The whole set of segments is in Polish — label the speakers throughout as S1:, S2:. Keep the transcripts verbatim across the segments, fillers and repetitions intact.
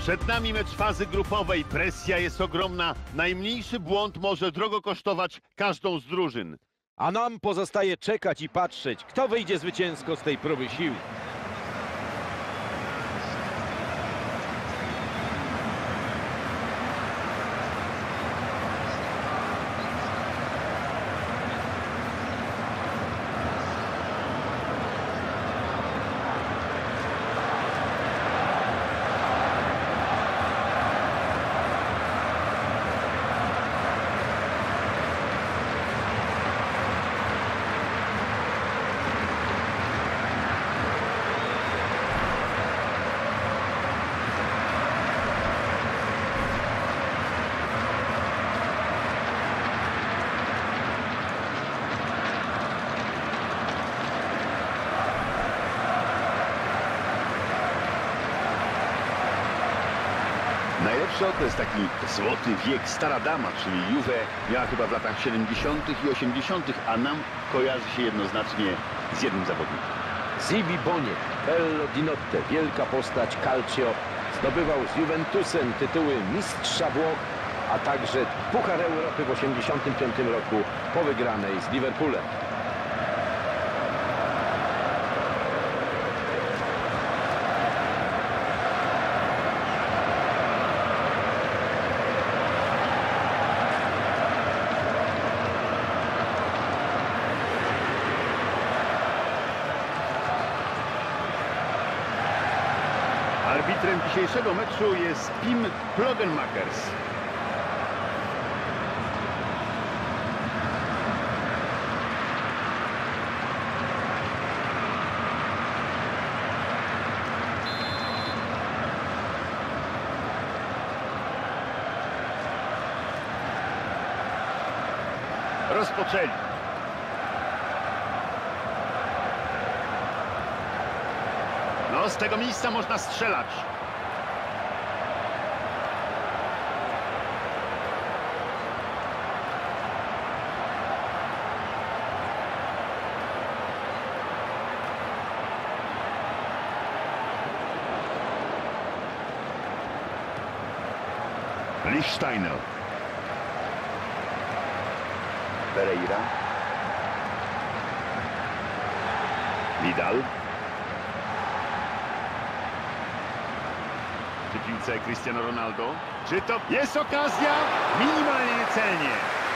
S1: Przed nami mecz fazy grupowej. Presja jest ogromna. Najmniejszy błąd może drogo kosztować każdą z drużyn.
S2: A nam pozostaje czekać i patrzeć, kto wyjdzie zwycięsko z tej próby sił.
S1: Najlepszy okres, taki złoty wiek, stara dama, czyli Juve, miała chyba w latach siedemdziesiątych i osiemdziesiątych, a nam kojarzy się jednoznacznie z jednym zawodnikiem.
S2: Zibi Boniek, Bello di Notte, wielka postać Calcio, zdobywał z Juventusem tytuły mistrza Włoch, a także Puchar Europy w osiemdziesiątym piątym roku po wygranej z Liverpoolem.
S1: Arbitrem dzisiejszego meczu jest Pim Plogenmakers. Rozpoczęli. No, z tego miejsca można strzelać. Lichtsteiner. Pereira. Vidal. Przy piłce Cristiano Ronaldo. Czy to jest okazja? Minimalnie niecelnie.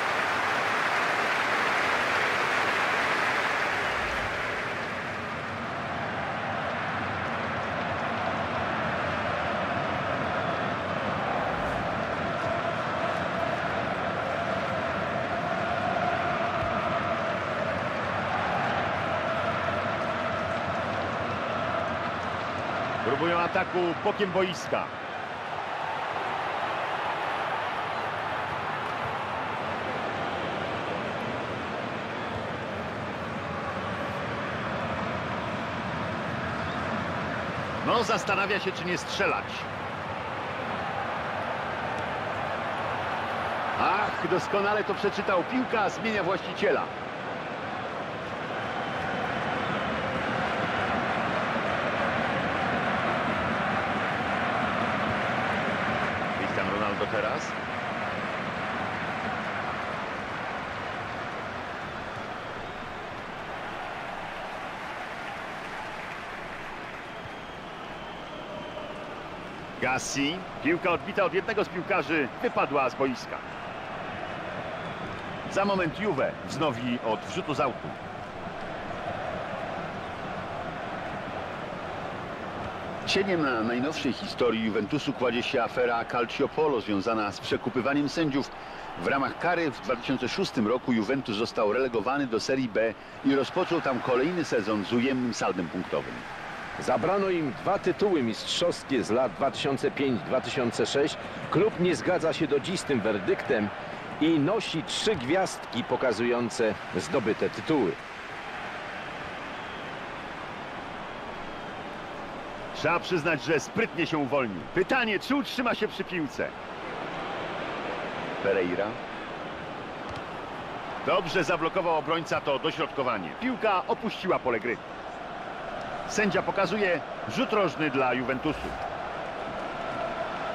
S1: Próbują ataku bokiem boiska. No, zastanawia się, czy nie strzelać. Ach, doskonale to przeczytał. Piłka zmienia właściciela. Ronaldo teraz. Gassi. Piłka odbita od jednego z piłkarzy, wypadła z boiska. Za moment Juve wznowi od wrzutu z autu. Cieniem na najnowszej historii Juventusu kładzie się afera Calciopolo związana z przekupywaniem sędziów. W ramach kary w dwa tysiące szóstym roku Juventus został relegowany do Serii B i rozpoczął tam kolejny sezon z ujemnym saldem punktowym.
S2: Zabrano im dwa tytuły mistrzowskie z lat dwa tysiące piąty do dwa tysiące szóstego. Klub nie zgadza się do dziś z tym werdyktem i nosi trzy gwiazdki pokazujące zdobyte tytuły.
S1: Trzeba przyznać, że sprytnie się uwolnił. Pytanie, czy utrzyma się przy piłce? Pereira. Dobrze zablokował obrońca to dośrodkowanie. Piłka opuściła pole gry. Sędzia pokazuje rzut rożny dla Juventusu.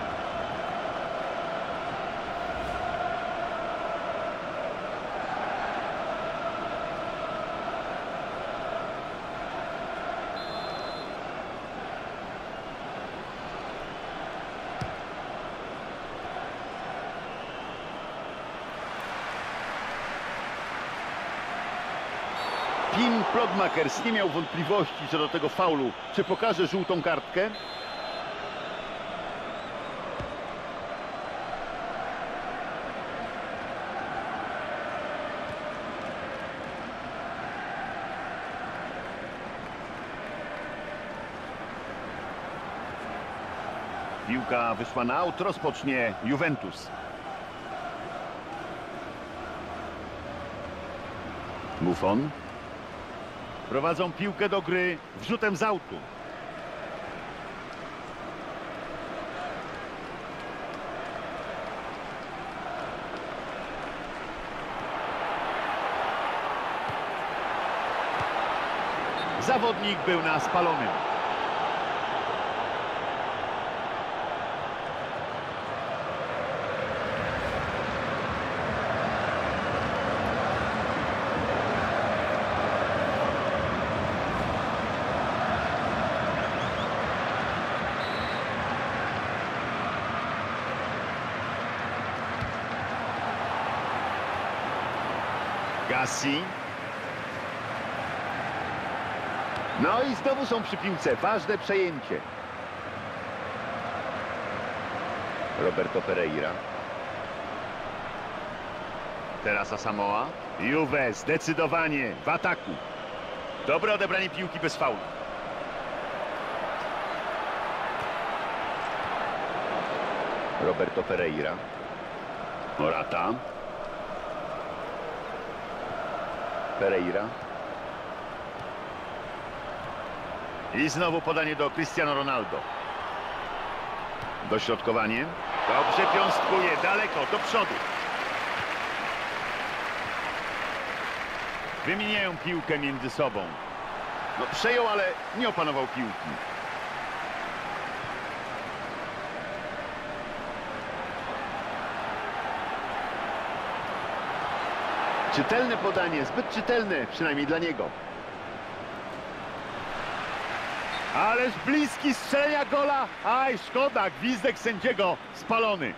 S1: Plogmakers nie miał wątpliwości co do tego faulu. Czy pokaże żółtą kartkę? Piłka wyszła na aut, rozpocznie Juventus. Buffon. Prowadzą piłkę do gry wrzutem z autu. Zawodnik był na spalonym. Gassi. No i znowu są przy piłce. Ważne przejęcie. Roberto Pereira. Teraz Asamoah. Juve zdecydowanie w ataku. Dobre odebranie piłki bez faulu. Roberto Pereira. Morata. Pereira. I znowu podanie do Cristiano Ronaldo. Dośrodkowanie. Dobrze piąstkuje, daleko, do przodu. Wymieniają piłkę między sobą. No przejął, ale nie opanował piłki. Czytelne podanie, zbyt czytelne, przynajmniej dla niego. Ależ bliski strzelenia gola. Aj, szkoda, gwizdek sędziego spalony.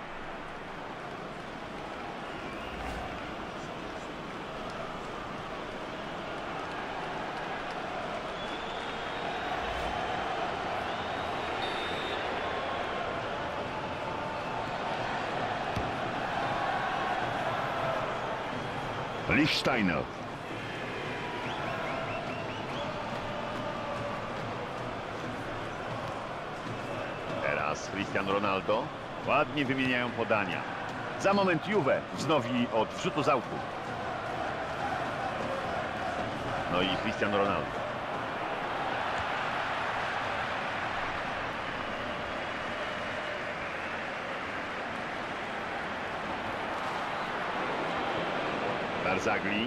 S1: Lichtsteiner. Teraz Cristiano Ronaldo. Ładnie wymieniają podania. Za moment Juve wznowi od wrzutu z autu. No i Cristiano Ronaldo. Barzagli.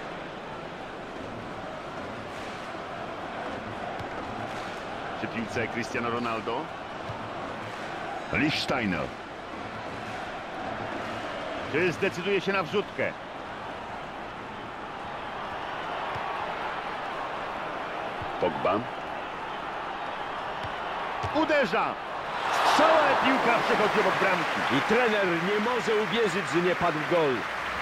S1: Przy piłce Cristiano Ronaldo. Lichtsteiner. Czy zdecyduje się na wrzutkę? Pogba. Uderza! Strzał, ale piłka przechodzi obok bramki.
S2: I trener nie może uwierzyć, że nie padł gol.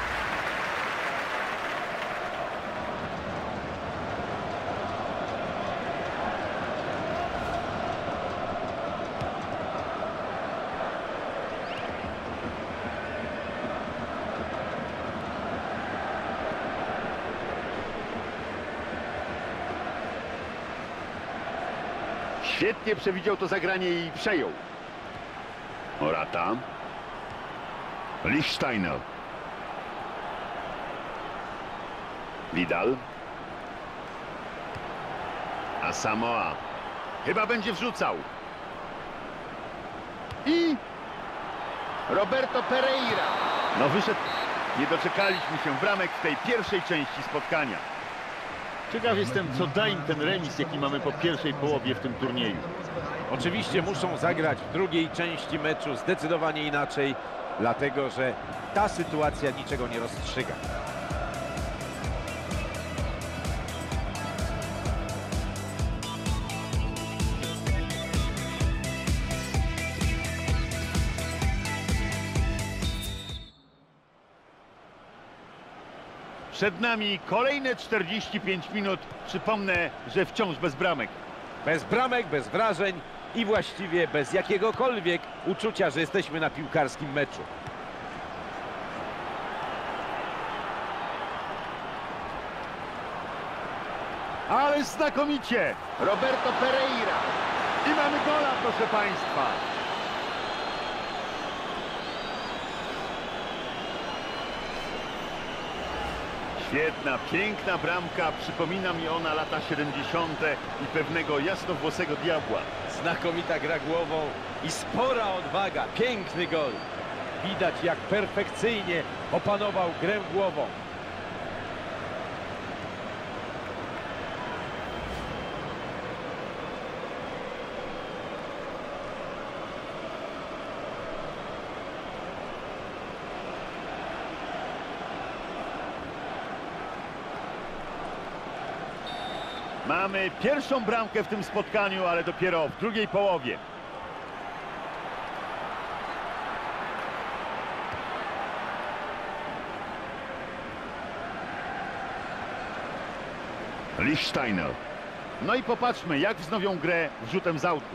S1: Świetnie przewidział to zagranie i przejął. Morata. Lichtsteiner. Vidal. Asamoah. Chyba będzie wrzucał. I Roberto Pereira. No wyszedł. Nie doczekaliśmy się bramek w tej pierwszej części spotkania. Ciekaw jestem, co da im ten remis, jaki mamy po pierwszej połowie w tym turnieju.
S2: Oczywiście muszą zagrać w drugiej części meczu zdecydowanie inaczej, dlatego że ta sytuacja niczego nie rozstrzyga.
S1: Przed nami kolejne czterdzieści pięć minut. Przypomnę, że wciąż bez bramek.
S2: Bez bramek, bez wrażeń i właściwie bez jakiegokolwiek uczucia, że jesteśmy na piłkarskim meczu.
S1: Ale znakomicie! Roberto Pereira. I mamy gola, proszę Państwa. Świetna, piękna bramka. Przypomina mi ona lata siedemdziesiąte i pewnego jasnowłosego diabła.
S2: Znakomita gra głową i spora odwaga. Piękny gol. Widać, jak perfekcyjnie opanował grę głową.
S1: Mamy pierwszą bramkę w tym spotkaniu, ale dopiero w drugiej połowie. Lichtsteiner. No i popatrzmy, jak wznowią grę rzutem z autu.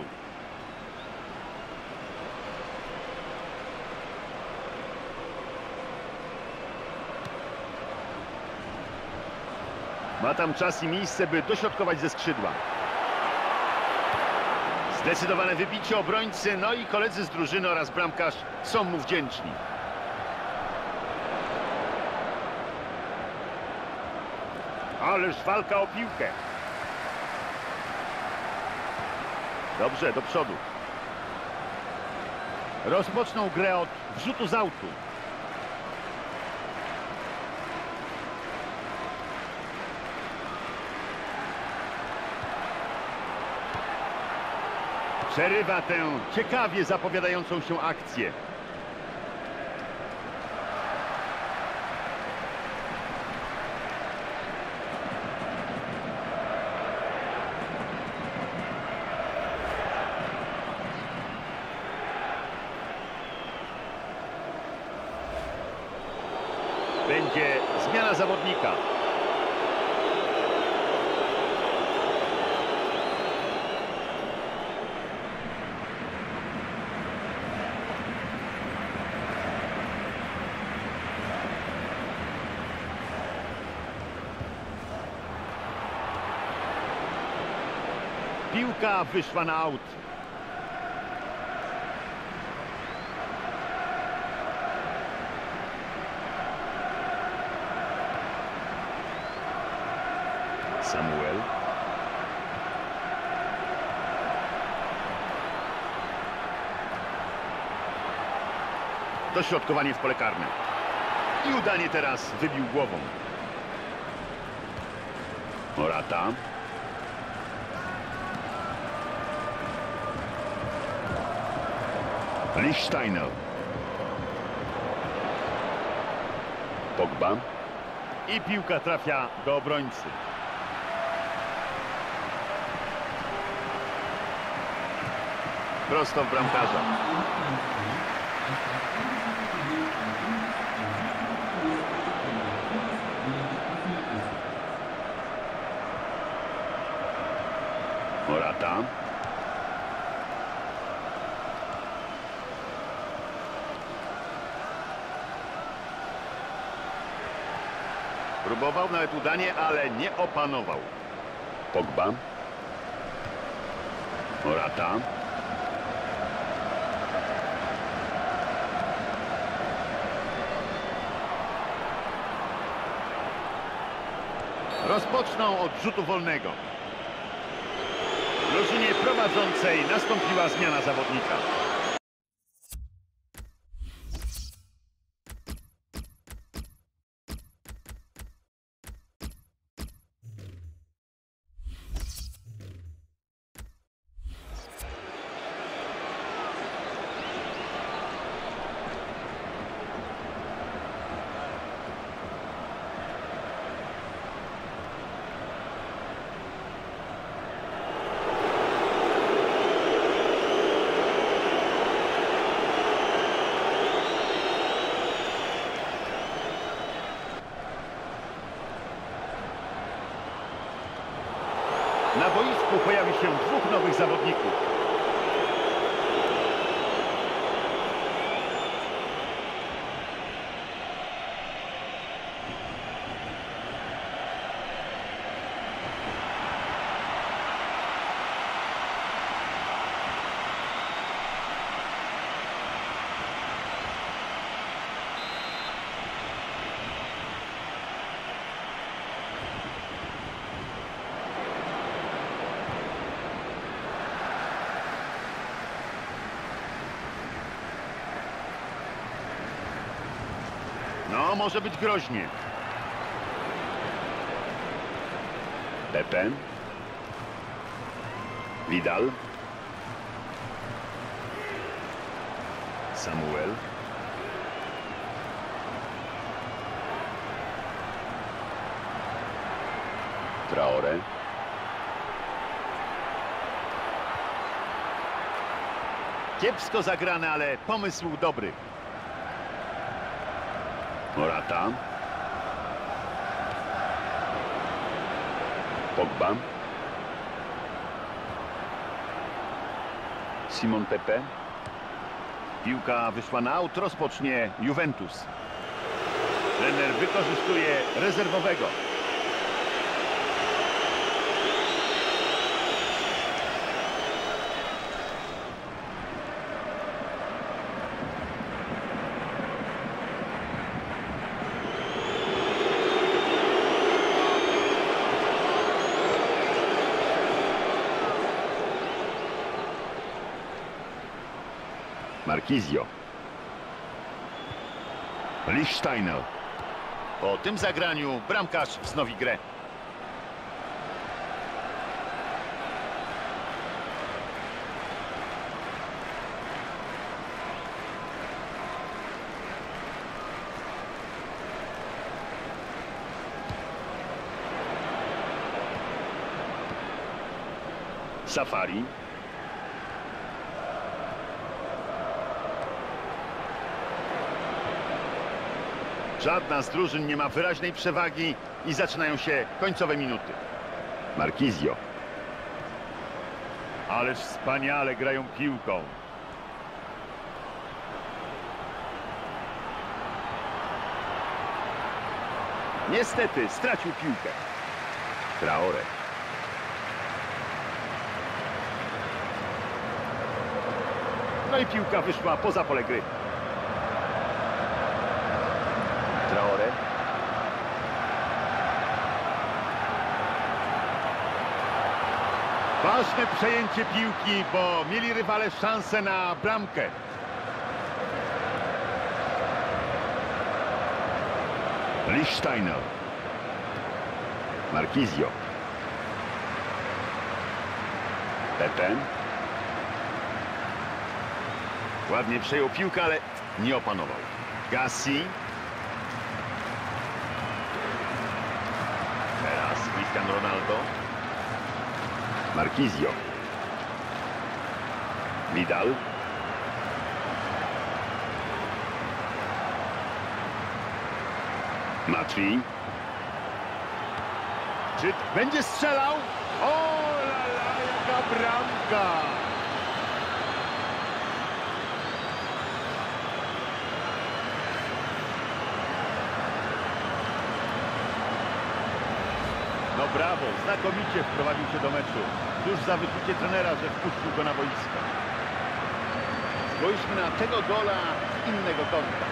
S1: Ma tam czas i miejsce, by dośrodkować ze skrzydła. Zdecydowane wybicie obrońcy, no i koledzy z drużyny oraz bramkarz są mu wdzięczni. Ależ walka o piłkę. Dobrze, do przodu. Rozpoczną grę od wrzutu z autu. Przerywa tę ciekawie zapowiadającą się akcję. Będzie zmiana zawodnika. Piłka wyszła na aut. Samuel. Dośrodkowanie w pole karne. I udanie teraz wybił głową. Morata. Lichtsteiner. Pogba. I piłka trafia do obrońcy. Prosto w bramkarza. Morata. Próbował nawet udanie, ale nie opanował. Pogba. Morata. Rozpoczną od rzutu wolnego. W drużynie prowadzącej nastąpiła zmiana zawodnika. boisku pojawi się dwóch nowych zawodników. No, może być groźnie. Pepe. Vidal. Samuel. Traore. Kiepsko zagrane, ale pomysł dobry. Morata. Pogba. Simon Pepe. Piłka wyszła na aut, rozpocznie Juventus. Trener wykorzystuje rezerwowego. Marquisio. Lichtsteiner. Po tym zagraniu bramkarz wznowi grę. Safari. Żadna z drużyn nie ma wyraźnej przewagi i zaczynają się końcowe minuty. Marquisio. Ależ wspaniale grają piłką. Niestety stracił piłkę. Traore. No i piłka wyszła poza pole gry. Traore. Ważne przejęcie piłki, bo mieli rywale szansę na bramkę. Lichtsteiner. Marquisio. Pepe. Ładnie przejął piłkę, ale nie opanował. Gassi. Teraz Cristiano Ronaldo. Marquisio. Vidal. Matri. Czy będzie strzelał? O, la, la, jaka bramka! No brawo, znakomicie wprowadził się do meczu. Tuż za wyczucie trenera, że wpuścił go na boisko. Spójrzmy na tego gola z innego kąta.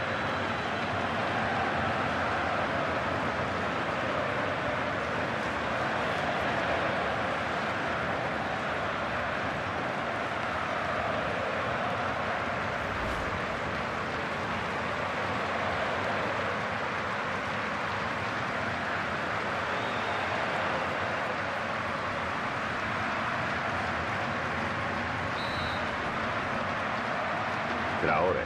S1: Traore.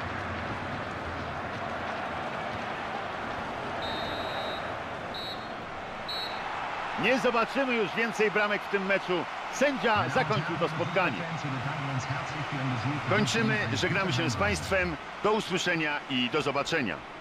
S1: Nie zobaczymy już więcej bramek w tym meczu. Sędzia zakończył to spotkanie. Kończymy, żegnamy się z Państwem. Do usłyszenia i do zobaczenia.